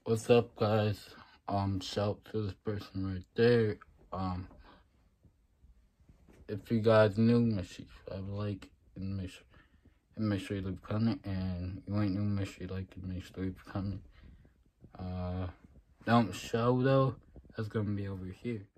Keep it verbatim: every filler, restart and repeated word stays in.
What's up, guys? Um, shout to this person right there. Um, if you guys new, make sure you have a like and make sure and make sure you leave a comment. And you ain't new, make sure you like and make sure you leave a comment. Uh, don't show though. That's gonna be over here.